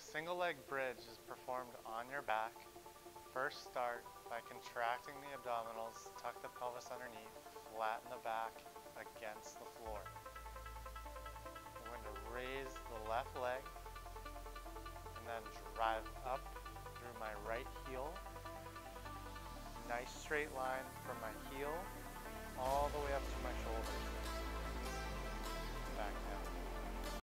single leg bridge is performed on your back. First start by contracting the abdominals, tuck the pelvis underneath, flatten the back against the floor. I'm going to raise the left leg and then drive up through my right heel. Nice straight line from my heel all the way up to my shoulders. Back down.